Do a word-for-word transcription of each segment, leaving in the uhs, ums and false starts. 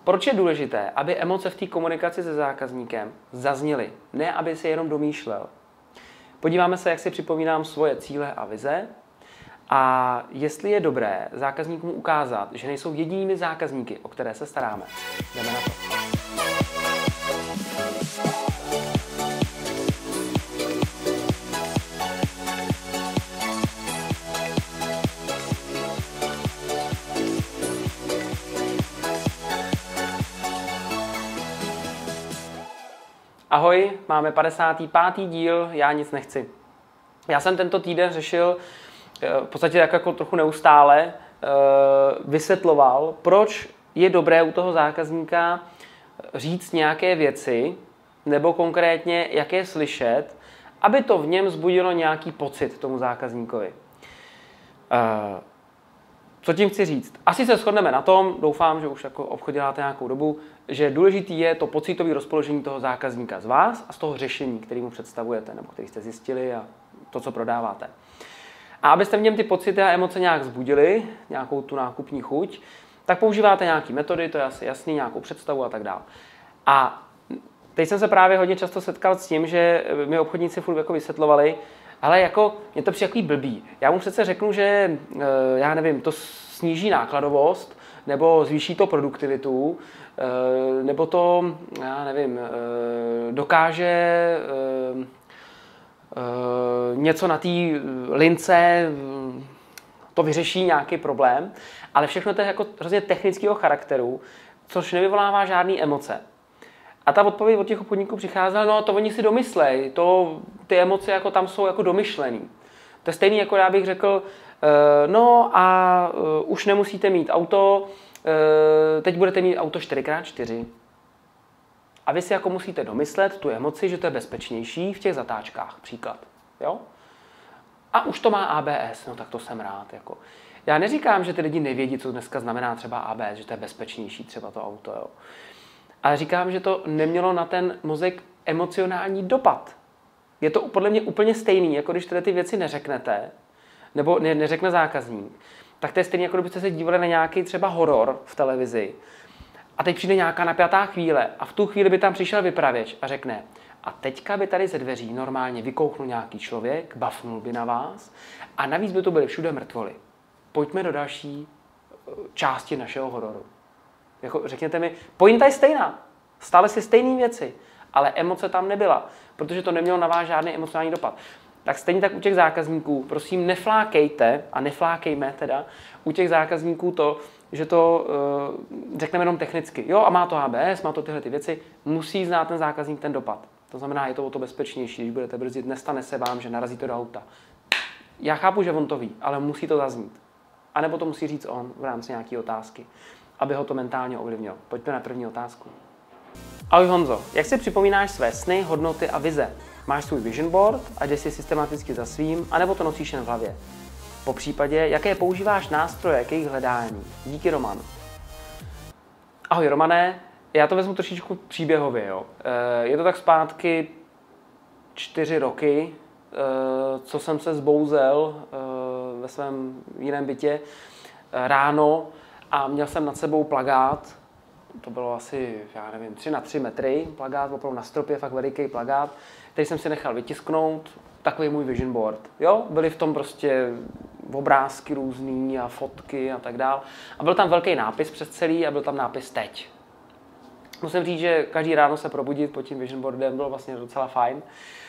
Proč je důležité, aby emoce v té komunikaci se zákazníkem zazněly, ne aby si jenom domýšlel? Podíváme se, jak si připomínám svoje cíle a vize a jestli je dobré zákazníkům ukázat, že nejsou jedinými zákazníky, o které se staráme. Jdeme na to. Ahoj, máme padesátý pátý díl, já nic nechci. Já jsem tento týden řešil, v podstatě tak jako trochu neustále, vysvětloval, proč je dobré u toho zákazníka říct nějaké věci, nebo konkrétně, jak je slyšet, aby to v něm vzbudilo nějaký pocit tomu zákazníkovi. Co tím chci říct? Asi se shodneme na tom, doufám, že už jako obchod děláte nějakou dobu, že důležitý je to pocitové rozpoložení toho zákazníka z vás a z toho řešení, který mu představujete, nebo který jste zjistili a to, co prodáváte. A abyste v něm ty pocity a emoce nějak vzbudili, nějakou tu nákupní chuť, tak používáte nějaké metody, to je asi jasný, nějakou představu a tak dále. A teď jsem se právě hodně často setkal s tím, že mi obchodníci furt jako vysvětlovali, ale jako, mě to přijde takový blbý. Já mu přece řeknu, že, já nevím, to sníží nákladovost, nebo zvýší to produktivitu, nebo to, já nevím, dokáže něco na té lince, to vyřeší nějaký problém, ale všechno to je jako hrozně technického charakteru, což nevyvolává žádné emoce. A ta odpověď od těch obchodníků přicházela, no to oni si domyslej, to, ty emoce jako tam jsou jako domyšlený. To je stejný, jako já bych řekl, no a už nemusíte mít auto, teď budete mít auto čtyři krát čtyři. A vy si jako musíte domyslet tu emoci, že to je bezpečnější v těch zatáčkách, příklad. Jo? A už to má A B S, no tak to jsem rád. Jako. Já neříkám, že ty lidi nevědí, co dneska znamená třeba A B S, že to je bezpečnější třeba to auto. Jo? Ale říkám, že to nemělo na ten mozek emocionální dopad. Je to podle mě úplně stejný, jako když tyhle ty věci neřeknete, nebo ne, neřekne zákazník, tak to je stejný, jako kdybyste se dívali na nějaký třeba horor v televizi a teď přijde nějaká napjatá chvíle a v tu chvíli by tam přišel vypravěč a řekne, a teďka by tady ze dveří normálně vykouknul nějaký člověk, bafnul by na vás a navíc by to byly všude mrtvoly. Pojďme do další části našeho hororu. Jako, řekněte mi, pointa je stejná, stále si stejné věci, ale emoce tam nebyla, protože to nemělo na vás žádný emocionální dopad. Tak stejně tak u těch zákazníků, prosím, neflákejte, a neflákejme teda, u těch zákazníků to, že to uh, řekneme jenom technicky. Jo, a má to A B S, má to tyhle ty věci, musí znát ten zákazník ten dopad. To znamená, je to o to bezpečnější, když budete brzdit, nestane se vám, že narazíte do auta. Já chápu, že on to ví, ale musí to zaznít. A nebo to musí říct on v rámci nějaké otázky, aby ho to mentálně ovlivnilo. Pojďme na první otázku. Ahoj Honzo, jak si připomínáš své sny, hodnoty a vize? Máš svůj vision board a jdeš si systematicky za svým, anebo to nosíš jen v hlavě? Po případě, jaké používáš nástroje k jejich hledání? Díky Roman. Ahoj Romané, já to vezmu trošičku příběhově. Jo. Je to tak zpátky čtyři roky, co jsem se zbouzel ve svém jiném bytě ráno a měl jsem nad sebou plakát. To bylo asi, já nevím, tři na tři metry plakát, opravdu na stropě, fakt veliký plakát, který jsem si nechal vytisknout, takový můj vision board. Jo, byly v tom prostě obrázky různý a fotky a tak dál. A byl tam velký nápis přes celý a byl tam nápis teď. Musím říct, že každý ráno se probudit pod tím vision boardem bylo vlastně docela fajn.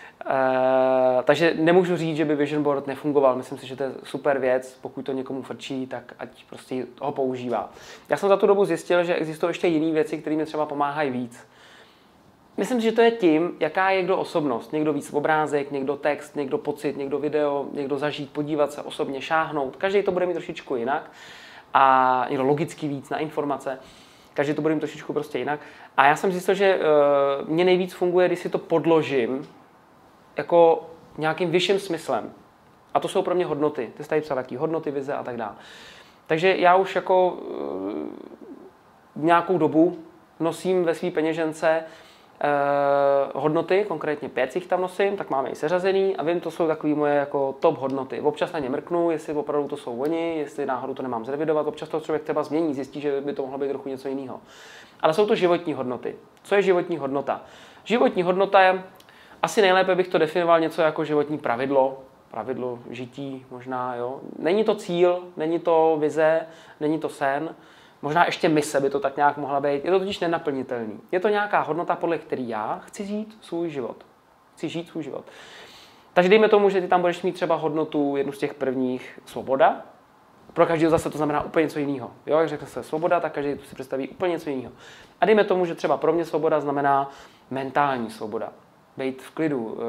Uh, takže nemůžu říct, že by vision board nefungoval. Myslím si, že to je super věc. Pokud to někomu frčí, tak ať prostě ho používá. Já jsem za tu dobu zjistil, že existují ještě jiné věci, které mi třeba pomáhají víc. Myslím si, že to je tím, jaká je kdo osobnost. Někdo víc obrázek, někdo text, někdo pocit, někdo video, někdo zažít, podívat se, osobně šáhnout. Každý to bude mít trošičku jinak. A někdo logicky víc na informace. Každý to bude mít trošičku prostě jinak. A já jsem zjistil, že uh, mě nejvíc funguje, když si to podložím jako nějakým vyšším smyslem. A to jsou pro mě hodnoty. Ty jsi tady psal taky hodnoty, vize a tak dále. Takže já už jako uh, nějakou dobu nosím ve své peněžence Uh, hodnoty, konkrétně pět jich tam nosím, tak máme i seřazený a vím, to jsou takové moje jako top hodnoty. Občas na ně mrknu, jestli opravdu to jsou oni, jestli náhodou to nemám zrevidovat, občas to člověk třeba změní, zjistí, že by to mohlo být trochu něco jiného. Ale jsou to životní hodnoty. Co je životní hodnota? Životní hodnota je, asi nejlépe bych to definoval něco jako životní pravidlo, pravidlo žití možná, jo. Není to cíl, není to vize, není to sen, možná ještě mise by to tak nějak mohla být. Je to totiž nenaplnitelný. Je to nějaká hodnota, podle které já chci žít svůj život. Chci žít svůj život. Takže dejme tomu, že ty tam budeš mít třeba hodnotu, jednu z těch prvních, svoboda. Pro každého zase to znamená úplně něco jiného. Jo, jak řekne se svoboda, tak každý si představí úplně něco jiného. A dejme tomu, že třeba pro mě svoboda znamená mentální svoboda. Být v klidu,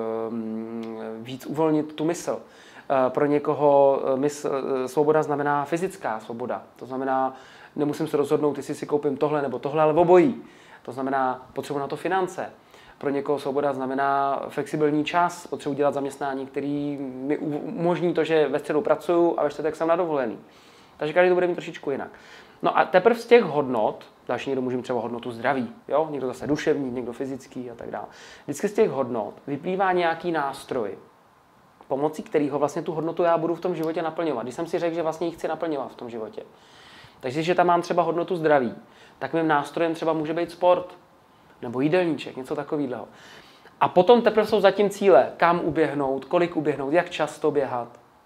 víc uvolnit tu mysl. Pro někoho mysl, svoboda znamená fyzická svoboda. To znamená, nemusím se rozhodnout, jestli si koupím tohle nebo tohle, ale obojí. To znamená, potřebuji na to finance. Pro někoho svoboda znamená flexibilní čas, potřebuji dělat zaměstnání, který mi umožní to, že ve středu pracuju a ve čtvrtek jsem na dovolený. Takže každý to bude mít trošičku jinak. No a teprve z těch hodnot, další někdo může mít třeba hodnotu zdraví, jo? Někdo zase duševní, někdo fyzický a tak dále. Vždycky z těch hodnot vyplývá nějaký nástroj, pomocí kterého vlastně tu hodnotu já budu v tom životě naplňovat. Když jsem si řekl, že vlastně ji chci naplňovat v tom životě. Takže když tam mám třeba hodnotu zdraví, tak mým nástrojem třeba může být sport, nebo jídelníček, něco takového. A potom teprve jsou zatím cíle, kam uběhnout, kolik uběhnout, jak často běhat.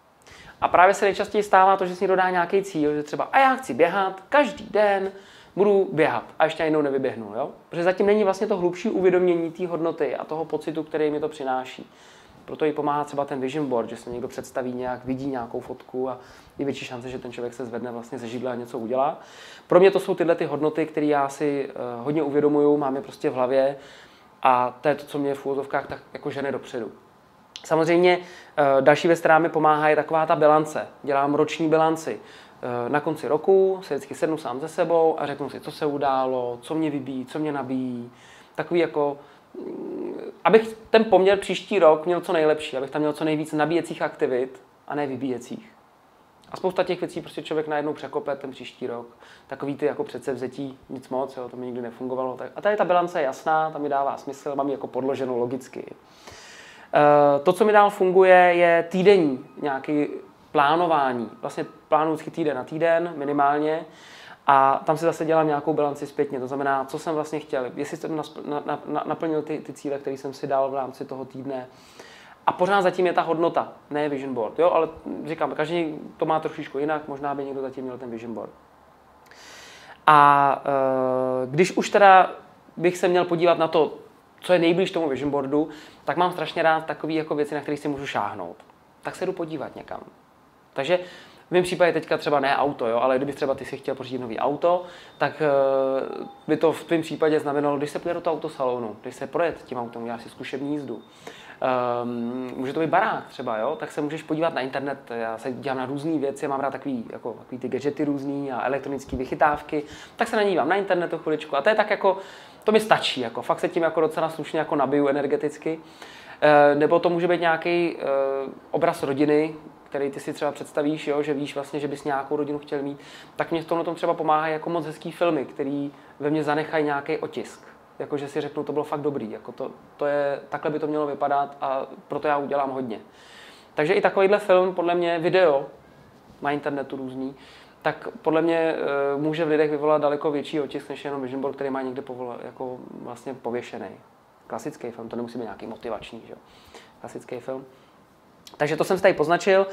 A právě se nejčastěji stává to, že si někdo dá nějaký cíl, že třeba a já chci běhat, každý den budu běhat a ještě jednou nevyběhnu. Jo? Protože zatím není vlastně to hlubší uvědomění té hodnoty a toho pocitu, který mi to přináší. Proto jí pomáhá třeba ten vision board, že se někdo představí nějak, vidí nějakou fotku a je větší šance, že ten člověk se zvedne vlastně ze židle a něco udělá. Pro mě to jsou tyhle ty hodnoty, které já si uh, hodně uvědomuju, mám je prostě v hlavě a to je to, co mě v úvozovkách tak jako žene dopředu. Samozřejmě uh, další věc, která mi pomáhá, je taková ta bilance. Dělám roční bilanci. Uh, na konci roku se vždycky sednu sám se sebou a řeknu si, co se událo, co mě vybíjí, co mě nabíjí. Takový jako abych ten poměr příští rok měl co nejlepší, abych tam měl co nejvíc nabíjecích aktivit a ne vybíjecích. A spousta těch věcí prostě člověk najednou překope ten příští rok. Takový ty jako předsevzetí, nic moc, jo, to mi nikdy nefungovalo. Tak. A tady ta bilance je jasná, tam mi dává smysl, mám ji jako podloženou logicky. E, to, co mi dál funguje, je týdenní nějaké plánování. Vlastně plánuji vždycky týden na týden minimálně. A tam si zase dělám nějakou bilanci zpětně, to znamená, co jsem vlastně chtěl, jestli jsem na, na, na, naplnil ty, ty cíle, které jsem si dal v rámci toho týdne. A pořád zatím je ta hodnota, ne vision board, jo, ale říkám, každý to má trošičku jinak, možná by někdo zatím měl ten vision board. A e, když už teda bych se měl podívat na to, co je nejblíž tomu vision boardu, tak mám strašně rád takové jako věci, na kterých si můžu šáhnout. Tak se jdu podívat někam. Takže v mém případě teďka třeba ne auto, jo, ale kdyby třeba ty si chtěl pořídit nový auto, tak uh, by to v tvém případě znamenalo, když se půjde do toho autosalonu, když se projet tím autem, uděláš si zkušební jízdu. Um, může to být barák třeba, jo, tak se můžeš podívat na internet, já se dívám na různé věci, mám rád takový, jako, takový ty gadgety různý a elektronické vychytávky, tak se na ní dívám na internetu chviličku a to je tak jako, to mi stačí, jako, fakt se tím jako docela slušně jako nabiju energeticky. Uh, nebo to může být nějaký uh, obraz rodiny, který ty si třeba představíš, jo, že víš vlastně, že bys nějakou rodinu chtěl mít, tak mě v tomhle tom třeba pomáhají jako moc hezký filmy, který ve mně zanechají nějaký otisk. Jakože si řeknu, to bylo fakt dobrý, jako to, to je, takhle by to mělo vypadat a proto já udělám hodně. Takže i takovýhle film, podle mě video, na internetu různý, tak podle mě e, může v lidech vyvolat daleko větší otisk, než jenom vision board, který má někde povol, jako vlastně pověšený. Klasický film, to nemusí být nějaký motivační, že? Klasický film. Takže to jsem si tady poznačil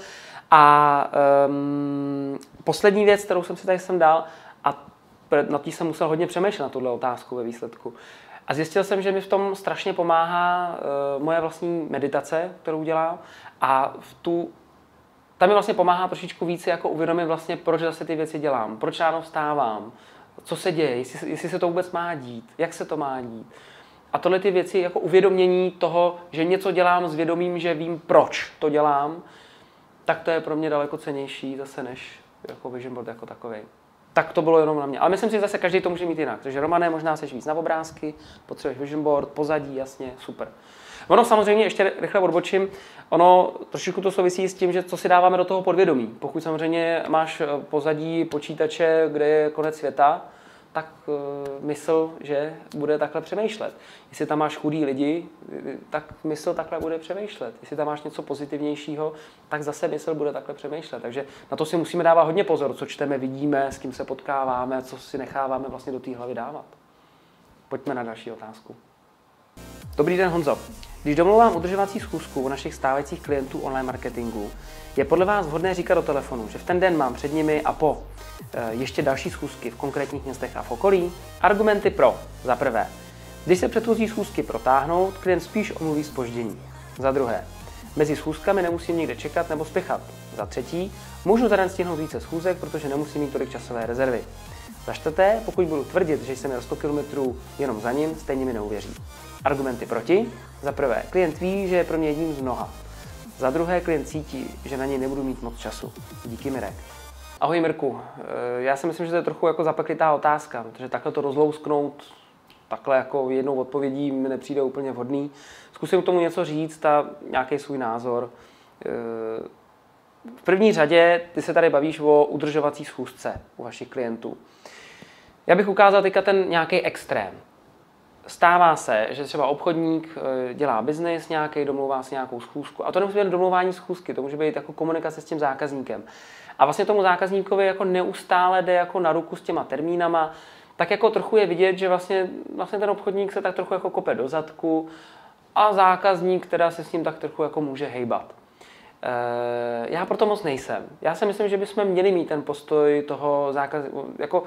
a um, poslední věc, kterou jsem si tady sem dal a na tí jsem musel hodně přemýšlet na tuhle otázku ve výsledku. A zjistil jsem, že mi v tom strašně pomáhá uh, moje vlastní meditace, kterou dělám a v tu, ta mi vlastně pomáhá trošičku víc jako uvědomit vlastně, proč zase ty věci dělám, proč ráno vstávám, co se děje, jestli, jestli se to vůbec má dít, jak se to má dít. A tohle ty věci jako uvědomění toho, že něco dělám s vědomím, že vím, proč to dělám, tak to je pro mě daleko cennější zase než jako vision board jako takový. Tak to bylo jenom na mě. Ale myslím si, že zase každý to může mít jinak. Takže Romane, možná seš víc na obrázky, potřebuješ vision board, pozadí, jasně, super. Ono samozřejmě, ještě rychle odbočím, ono trošičku to souvisí s tím, že co si dáváme do toho podvědomí. Pokud samozřejmě máš pozadí počítače, kde je konec světa, tak uh, mysl, že bude takhle přemýšlet. Jestli tam máš chudý lidi, tak mysl takhle bude přemýšlet. Jestli tam máš něco pozitivnějšího, tak zase mysl bude takhle přemýšlet. Takže na to si musíme dávat hodně pozor, co čteme, vidíme, s kým se potkáváme, co si necháváme vlastně do té hlavy dávat. Pojďme na další otázku. Dobrý den, Honzo. Když domlouvám udržovací schůzku u našich stávajících klientů online marketingu, je podle vás vhodné říkat do telefonu, že v ten den mám před nimi a po e, ještě další schůzky v konkrétních městech a v okolí? Argumenty pro. Za prvé, když se předchozí schůzky protáhnou, klient spíš omluví zpoždění. Za druhé, mezi schůzkami nemusím nikde čekat nebo spěchat. Za třetí, můžu za den stihnout více schůzek, protože nemusím mít tolik časové rezervy. Za čtvrté, pokud budu tvrdit, že jsem jel sto kilometrů jenom za ním, stejně mi neuvěří. Argumenty proti. Za prvé, klient ví, že je pro mě jedním z mnoha. Za druhé, klient cítí, že na něj nebudu mít moc času. Díky, Mirek. Ahoj, Mirku. Já si myslím, že to je trochu jako zapeklitá otázka, protože takhle to rozlousknout takhle jako jednou odpovědí mi nepřijde úplně vhodný. Zkusím k tomu něco říct a nějaký svůj názor. V první řadě ty se tady bavíš o udržovací schůzce u vašich klientů. Já bych ukázal teďka ten nějaký extrém. Stává se, že třeba obchodník dělá biznis nějaký, domlouvá si nějakou schůzku. A to nemusí být domlouvání schůzky, to může být jako komunikace s tím zákazníkem. A vlastně tomu zákazníkovi jako neustále jde jako na ruku s těma termínama, tak jako trochu je vidět, že vlastně, vlastně ten obchodník se tak trochu jako kope do zadku a zákazník teda se s ním tak trochu jako může hejbat. E, já proto moc nejsem. Já si myslím, že bychom měli mít ten postoj toho zákazníka, jako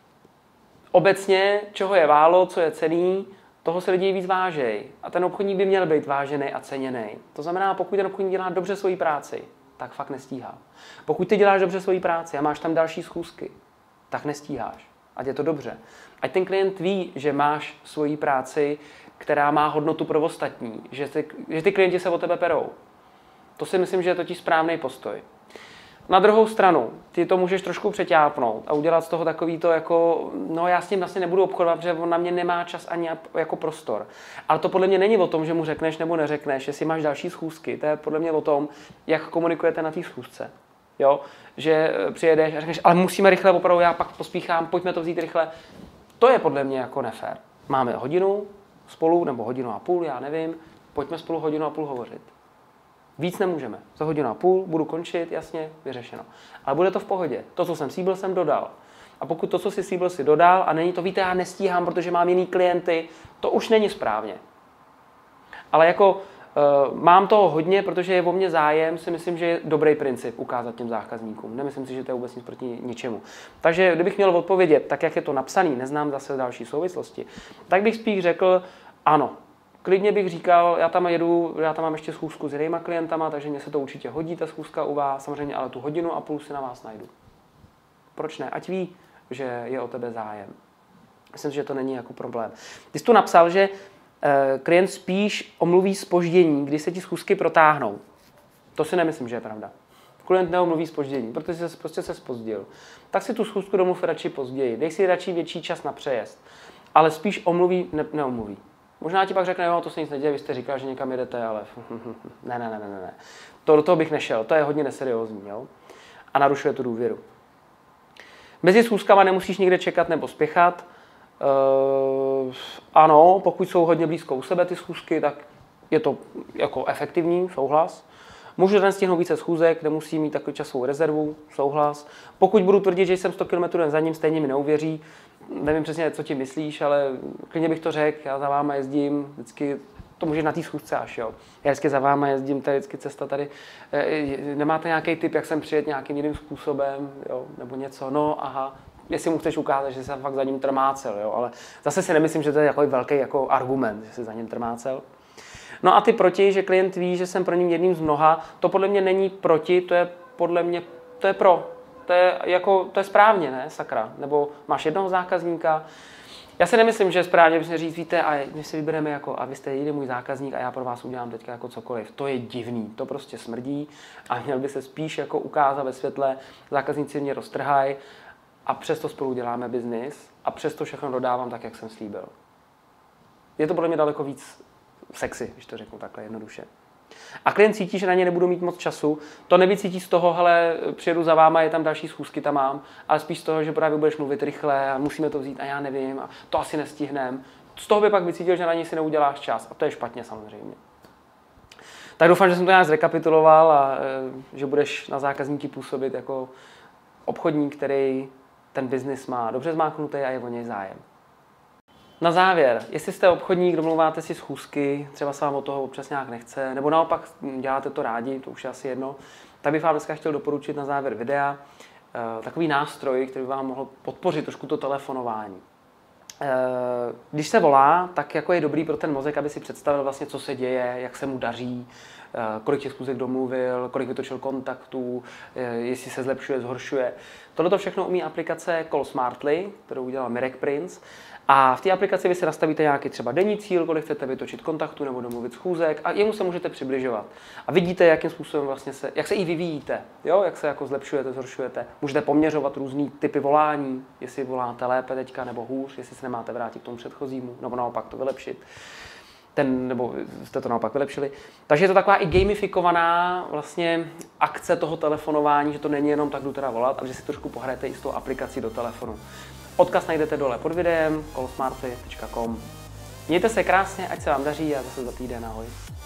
obecně, čeho je válo, co je cenný, toho se lidi víc vážej. A ten obchodník by měl být vážený a ceněný. To znamená, pokud ten obchodník dělá dobře svoji práci, tak fakt nestíhá. Pokud ty děláš dobře svoji práci a máš tam další schůzky, tak nestíháš. Ať je to dobře. Ať ten klient ví, že máš svoji práci, která má hodnotu pro ostatní, že ty, že ty klienti se o tebe perou. To si myslím, že je totiž správný postoj. Na druhou stranu, ty to můžeš trošku přeťápnout a udělat z toho takový to jako, no já s ním vlastně nebudu obchodovat, protože on na mě nemá čas ani jako prostor. Ale to podle mě není o tom, že mu řekneš nebo neřekneš, jestli máš další schůzky. To je podle mě o tom, jak komunikujete na té schůzce. Jo? Že přijedeš a řekneš, ale musíme rychle, opravdu já pak pospíchám, pojďme to vzít rychle. To je podle mě jako nefér. Máme hodinu spolu, nebo hodinu a půl, já nevím, pojďme spolu hodinu a půl hovořit. Víc nemůžeme. Za hodinu a půl budu končit, jasně, vyřešeno. Ale bude to v pohodě. To, co jsem slíbil, jsem dodal. A pokud to, co si slíbil, si dodal a není to, víte, já nestíhám, protože mám jiný klienty, to už není správně. Ale jako uh, mám toho hodně, protože je o mě zájem, si myslím, že je dobrý princip ukázat těm zákazníkům. Nemyslím si, že to je vůbec nic proti ničemu. Takže kdybych měl odpovědět, tak jak je to napsaný, neznám zase další souvislosti, tak bych spíš řekl ano. Klidně bych říkal, já tam jedu, já tam mám ještě schůzku s jinýma klientama, takže mně se to určitě hodí, ta schůzka u vás, samozřejmě, ale tu hodinu a půl si na vás najdu. Proč ne? Ať ví, že je o tebe zájem. Myslím, že to není jako problém. Ty jsi tu napsal, že eh, klient spíš omluví zpoždění, když se ti schůzky protáhnou. To si nemyslím, že je pravda. Klient neomluví zpoždění, protože se prostě se zpozdil. Tak si tu schůzku domluv radši později. Dej si radši větší čas na přejezd. Ale spíš omluví, ne, neomluví. Možná ti pak řekne, jo, to se nic neděje, vy jste říkal, že někam jedete, ale ne, ne, ne, ne, ne. To do toho bych nešel, to je hodně neseriózní, jo. A narušuje tu důvěru. Mezi schůzkama nemusíš nikde čekat nebo spěchat. Uh, ano, pokud jsou hodně blízko u sebe ty schůzky, tak je to jako efektivní, souhlas. Můžu den stihnout více schůzek, nemusí mít takovou časovou rezervu, souhlas. Pokud budu tvrdit, že jsem sto kilometrů za ním, stejně mi neuvěří. Nevím přesně, co ti myslíš, ale klidně bych to řekl, já za váma jezdím, vždycky, to může na té schůzce až, jo. Já vždycky za váma jezdím, tady vždycky cesta tady, nemáte nějaký tip, jak jsem přijet nějakým jiným způsobem, jo, nebo něco, no, aha, jestli mu chceš ukázat, že jsem fakt za ním trmácel, jo, ale zase si nemyslím, že to je takový velký jako argument, že jsi za ním trmácel. No a ty proti, že klient ví, že jsem pro ním jedním z mnoha, to podle mě není proti, to je podle mě, to je pro. To je, jako, to je správně, ne, sakra? Nebo máš jednoho zákazníka. Já si nemyslím, že je správně, bychom říct, víte, a my si vybereme jako, a vy jste jediný můj zákazník a já pro vás udělám teďka jako cokoliv. To je divný, to prostě smrdí a měl by se spíš jako ukázat ve světle, zákazníci mě roztrhají a přesto spolu děláme biznis a přesto všechno dodávám tak, jak jsem slíbil. Je to podle mě daleko víc sexy, když to řeknu takhle jednoduše. A klient cítí, že na ně nebudu mít moc času. To nevycítí z toho, hele, přijedu za váma, je tam další schůzky, tam mám, ale spíš z toho, že právě budeš mluvit rychle a musíme to vzít a já nevím a to asi nestihnem. Z toho by pak vycítil, že na něj si neuděláš čas a to je špatně samozřejmě. Tak doufám, že jsem to nějak zrekapituloval a že budeš na zákazníky působit jako obchodník, který ten biznis má dobře zmáknutý a je o něj zájem. Na závěr, jestli jste obchodník, domluváte si schůzky, třeba se vám od toho občas nějak nechce, nebo naopak děláte to rádi, to už je asi jedno, tak bych vám dneska chtěl doporučit na závěr videa takový nástroj, který by vám mohl podpořit trošku to telefonování. Když se volá, tak jako je dobrý pro ten mozek, aby si představil vlastně, co se děje, jak se mu daří, kolik těch schůzek domluvil, kolik vytočil kontaktů, jestli se zlepšuje, zhoršuje. Tohle to všechno umí aplikace Call Smartly, kterou udělal Mirek Prince. A v té aplikaci vy si nastavíte nějaký třeba denní cíl, kolik chcete vytočit kontaktu nebo domluvit schůzek a jemu se můžete přibližovat. A vidíte, jakým způsobem vlastně se, jak se i vyvíjíte, jo? Jak se jako zlepšujete, zhoršujete. Můžete poměřovat různý typy volání, jestli voláte lépe teďka nebo hůř, jestli se nemáte vrátit k tomu předchozímu, nebo naopak to vylepšit. Ten, nebo jste to naopak vylepšili. Takže je to taková i gamifikovaná vlastně akce toho telefonování, že to není jenom tak, jdu teda volat, ale že si trošku pohrajete i s tou aplikací do telefonu. Odkaz najdete dole pod videem call smartly tečka com. Mějte se krásně, ať se vám daří a zase za týden, ahoj.